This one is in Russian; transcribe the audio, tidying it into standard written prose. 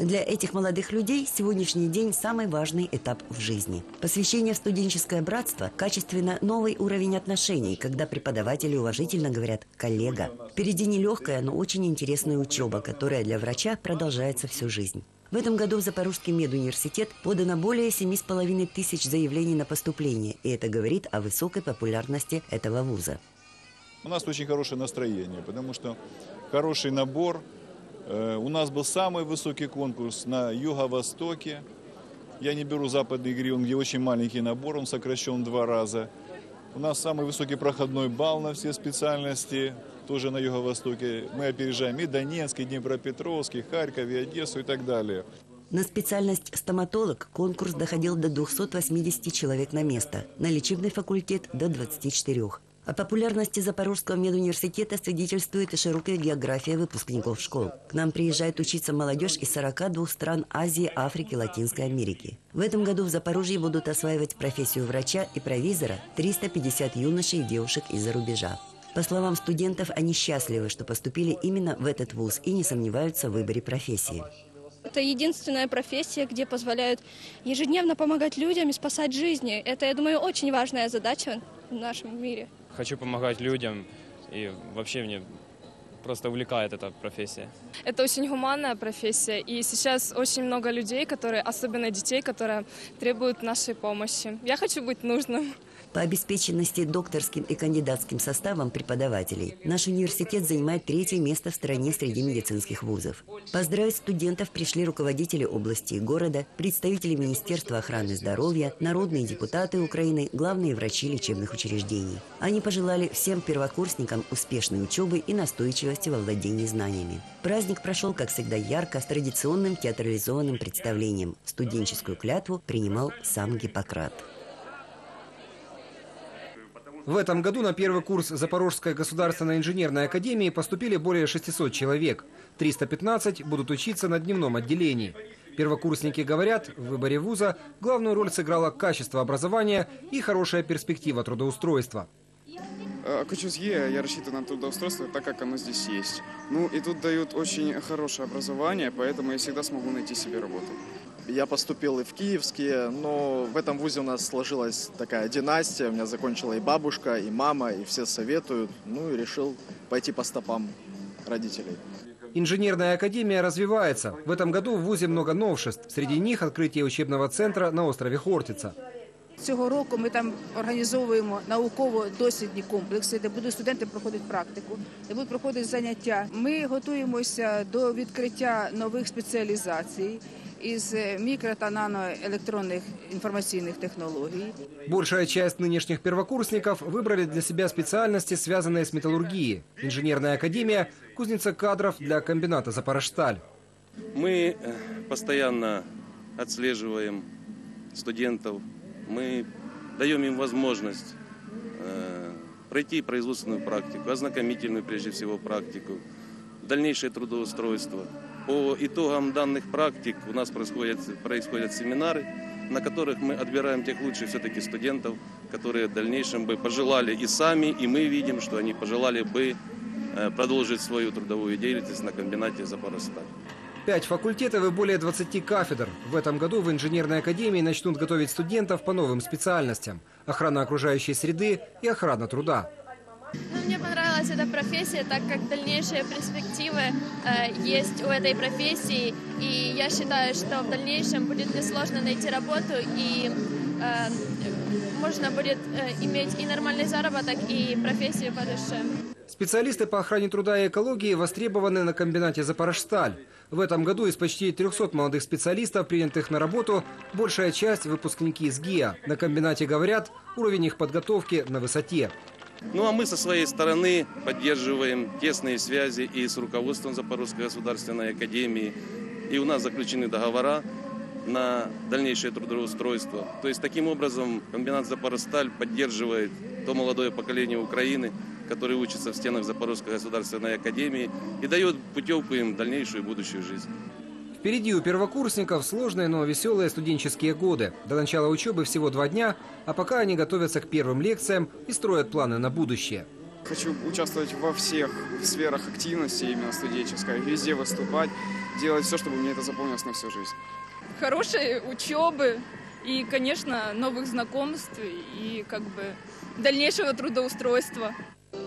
Для этих молодых людей сегодняшний день – самый важный этап в жизни. Посвящение в студенческое братство – качественно новый уровень отношений, когда преподаватели уважительно говорят «коллега». Впереди нелегкая, но очень интересная учеба, которая для врача продолжается всю жизнь. В этом году в Запорожский медуниверситет подано более 7,5 тысяч заявлений на поступление, и это говорит о высокой популярности этого вуза. У нас очень хорошее настроение, потому что хороший набор. У нас был самый высокий конкурс на Юго-Востоке. Я не беру западный регион, где очень маленький набор, он сокращен 2 раза. У нас самый высокий проходной балл на все специальности, тоже на Юго-Востоке. Мы опережаем и Донецк, и Днепропетровск, и Харьков, и Одессу, и так далее. На специальность стоматолог конкурс доходил до 280 человек на место, на лечебный факультет – до 24. О популярности Запорожского медуниверситета свидетельствует и широкая география выпускников школ. К нам приезжает учиться молодежь из 42 стран Азии, Африки, Латинской Америки. В этом году в Запорожье будут осваивать профессию врача и провизора 350 юношей и девушек из-за рубежа. По словам студентов, они счастливы, что поступили именно в этот вуз и не сомневаются в выборе профессии. Это единственная профессия, где позволяют ежедневно помогать людям и спасать жизни. Это, я думаю, очень важная задача в нашем мире. Хочу помогать людям, и вообще мне просто увлекает эта профессия. Это очень гуманная профессия, и сейчас очень много людей, особенно детей, которые требуют нашей помощи. Я хочу быть нужным. По обеспеченности докторским и кандидатским составом преподавателей наш университет занимает 3-е место в стране среди медицинских вузов. Поздравить студентов пришли руководители области и города, представители Министерства охраны здоровья, народные депутаты Украины, главные врачи лечебных учреждений. Они пожелали всем первокурсникам успешной учебы и настойчивости во владении знаниями. Праздник прошел, как всегда, ярко, с традиционным театрализованным представлением. Студенческую клятву принимал сам Гиппократ. В этом году на первый курс Запорожской государственной инженерной академии поступили более 600 человек. 315 будут учиться на дневном отделении. Первокурсники говорят, в выборе вуза главную роль сыграло качество образования и хорошая перспектива трудоустройства. Я рассчитываю на трудоустройство, так как оно здесь есть. И тут дают очень хорошее образование, поэтому я всегда смогу найти себе работу. Я поступил и в Киевский, но в этом вузе у нас сложилась такая династия. У меня закончила и бабушка, и мама, и все советуют. И решил пойти по стопам родителей. Инженерная академия развивается. В этом году в вузе много новшеств. Среди них открытие учебного центра на острове Хортиця. Цього року ми там організовуємо науково-дослідні комплекси, де будуть студенти проходити практику, де будуть проходити заняття. Ми готуємося до відкриття нових спеціалізацій из микро- та наноэлектронных информационных технологий. Большая часть нынешних первокурсников выбрали для себя специальности, связанные с металлургией. Инженерная академия – кузница кадров для комбината «Запорожсталь». Мы постоянно отслеживаем студентов, мы даем им возможность пройти производственную практику, ознакомительную прежде всего практику, дальнейшее трудоустройство. По итогам данных практик у нас происходят семинары, на которых мы отбираем тех лучших все-таки студентов, которые в дальнейшем бы пожелали и сами, и мы видим, что они пожелали бы продолжить свою трудовую деятельность на комбинате «Запорожсталь». 5 факультетов и более 20 кафедр. В этом году в инженерной академии начнут готовить студентов по новым специальностям – охрана окружающей среды и охрана труда. Мне понравилась эта профессия, так как дальнейшие перспективы есть у этой профессии. И я считаю, что в дальнейшем будет несложно найти работу, и можно будет иметь и нормальный заработок, и профессию по душе. Специалисты по охране труда и экологии востребованы на комбинате «Запорожсталь». В этом году из почти 300 молодых специалистов, принятых на работу, большая часть – выпускники из ГИА. На комбинате говорят, уровень их подготовки на высоте. А мы со своей стороны поддерживаем тесные связи и с руководством Запорожской государственной академии. И у нас заключены договора на дальнейшее трудоустройство. То есть таким образом комбинат «Запорожсталь» поддерживает то молодое поколение Украины, которое учится в стенах Запорожской государственной академии, и дает путевку им в дальнейшую будущую жизнь. Впереди у первокурсников сложные, но веселые студенческие годы. До начала учебы всего 2 дня, а пока они готовятся к первым лекциям и строят планы на будущее. Хочу участвовать во всех сферах активности, именно студенческой, везде выступать. делать все, чтобы мне это запомнилось на всю жизнь. Хорошей учебы и, конечно, новых знакомств и как бы дальнейшего трудоустройства.